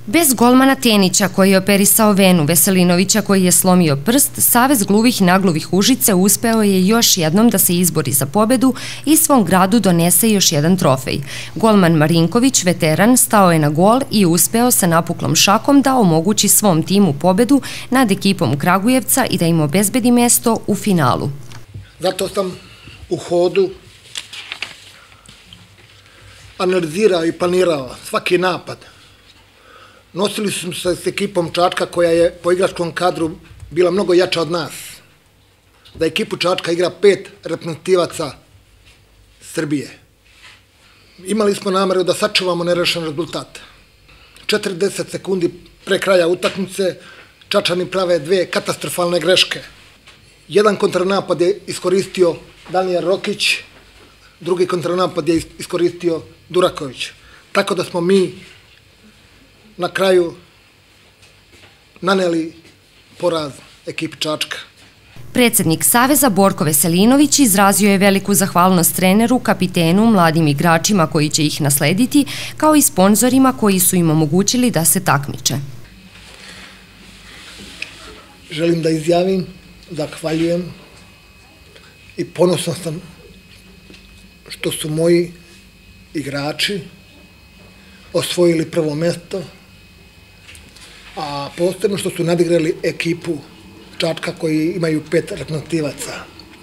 Bez golmana Tenića koji je operisao venu, Veselinovića koji je slomio prst, Savez gluvih i nagluvih Užice uspeo je još jednom da se izbori za pobedu i svom gradu donese još jedan trofej. Golman Marinković, veteran, stao je na gol i uspeo sa napuklom šakom da omogući svom timu pobedu nad ekipom Kragujevca i da im obezbedi mesto u finalu. Zato sam u hodu analizirao i planirao svaki napad. Nosili smo se s ekipom Čačka koja je po igračkom kadru bila mnogo jača od nas. Da ekipu Čačka igra 5 reprezentativaca Srbije. Imali smo nameru da sačuvamo nerešen rezultat. 40 sekundi pre kraja utakmice Čačani prave 2 katastrofalne greške. Jedan kontranapad je iskoristio Danijel Rokić, drugi kontranapad je iskoristio Duraković. Tako da smo mi na kraju naneli poraz ekipi Čačka. Predsednik Saveza Borko Veselinović izrazio je veliku zahvalnost treneru, kapitenu, mladim igračima koji će ih naslediti, kao i sponzorima koji su im omogućili da se takmiče. Želim da izjavim, zahvaljujem i ponosan sam što su moji igrači osvojili prvo mesto, a posebno što su nadigrali ekipu Čačka koji imaju 5 reprezentativaca.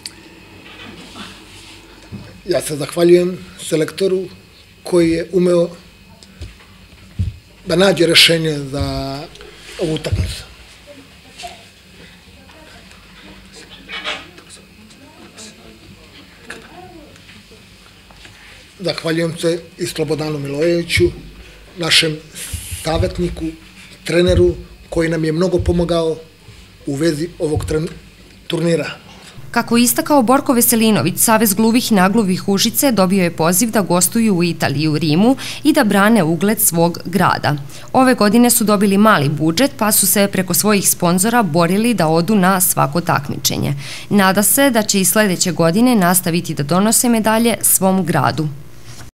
Ja se zahvaljujem selektoru koji je umeo da nađe rešenje za ovu utakmicu. Zahvaljujem se i Slobodanu Milojeviću, našem savjetniku, treneru koji nam je mnogo pomogao u vezi ovog turnira. Kako je istakao Borko Veselinović, Savez gluvih i nagluvih Užice dobio je poziv da gostuju u Italiji i u Rimu i da brane ugled svog grada. Ove godine su dobili mali budžet pa su se preko svojih sponzora borili da odu na svako takmičenje. Nada se da će i sledeće godine nastaviti da donose medalje svom gradu.